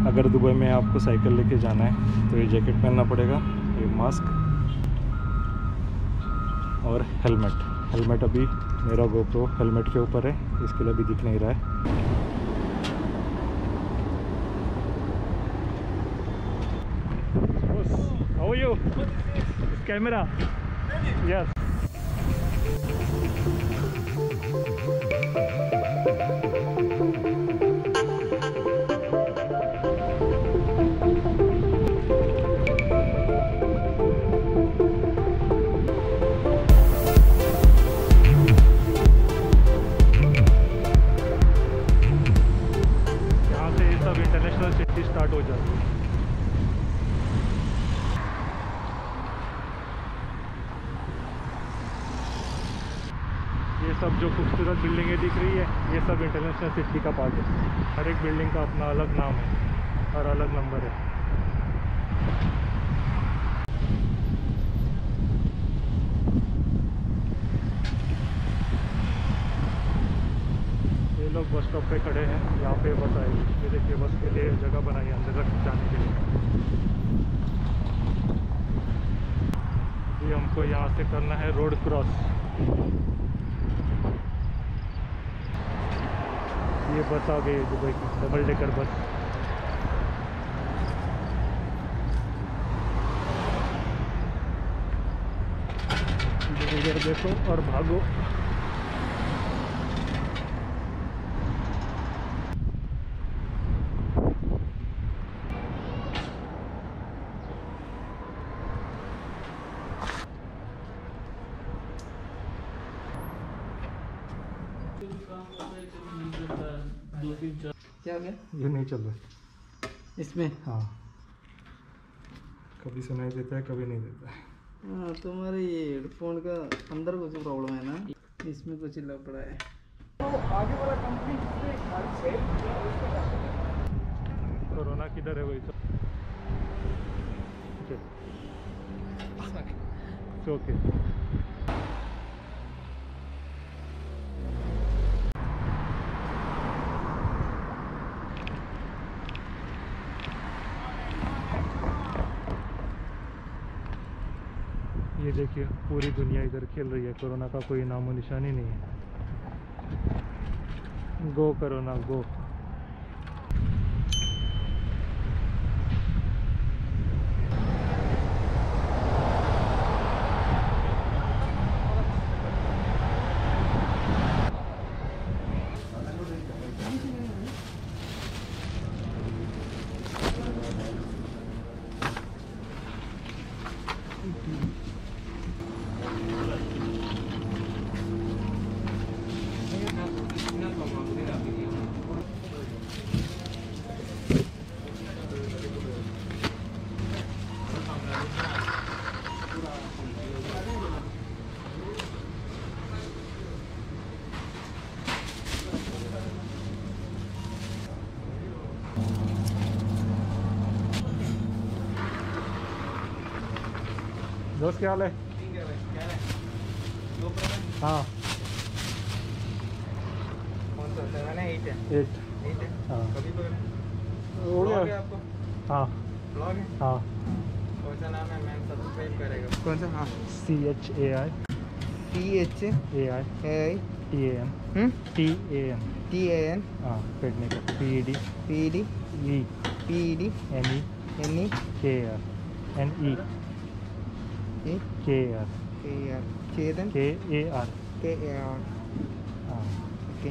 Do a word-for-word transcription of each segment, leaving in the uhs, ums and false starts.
अगर दुबई में आपको साइकिल लेके जाना है तो ये जैकेट पहनना पड़ेगा, ये मास्क और हेलमेट। हेलमेट अभी मेरा गोप्रो हेलमेट के ऊपर है, इसके लिए अभी दिख नहीं रहा है। How are you? This camera? Yes. यहाँ से ये सब इंटरनेशनल सिटी स्टार्ट हो जाती है। ये सब जो खूबसूरत बिल्डिंगें दिख रही है, ये सब इंटरनेशनल सिटी का पार्ट है। हर एक बिल्डिंग का अपना अलग नाम है और अलग नंबर है। ये लोग बस स्टॉप पे खड़े हैं, यहाँ पे बस आएगी। ये देखिए बस के लिए जगह बनाई है अंदर तक जाने के लिए। ये हमको यहाँ से करना है रोड क्रॉस। ये बस आ गई दुबई की डबल डेकर बस। इधर देखो और भागो। क्या हो गया? ये नहीं चल रहा इसमें? हाँ, कभी सुनाई देता है कभी नहीं देता है। हाँ, तुम्हारे ये हेडफोन का अंदर कुछ प्रॉब्लम है ना, इसमें कुछ लग पड़ा है। तो आगे वाला कंपनी कोरोना किधर है वही तो। ओके ये देखिए पूरी दुनिया इधर खेल रही है। कोरोना का कोई नामो निशान ही नहीं है। Go corona go. दोस्त क्या हाल है? हाँ कौन सा सेवन है? एट है। एट एट है। हाँ कभी हो गया आपको? हाँ ब्लॉग है? हाँ। कौन सा नाम है? मैम सब्सक्राइब करेगा। कौन सा? हाँ, C H A I T H A I A I T A N T A N T A N हाँ पेडने का P E D P D E P D N E N E K R N E ए के are के are चेतन के A R के A R. हाँ okay.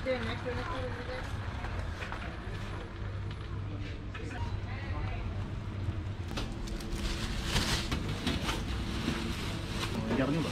അറിഞ്ഞൂടാ.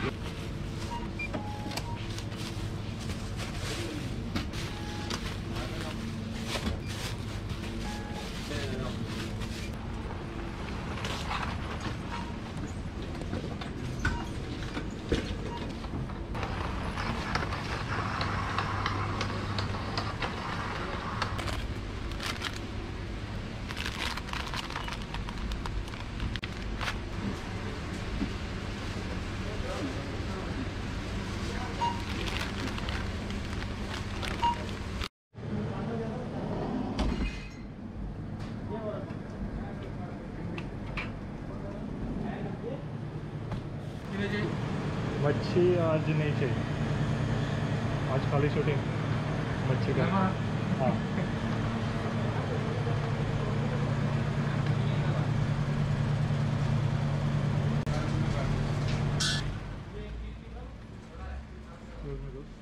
मच्छी आज नहीं चाहिए, आज खाली शूटिंग मच्छी का। हाँ रोज में रोज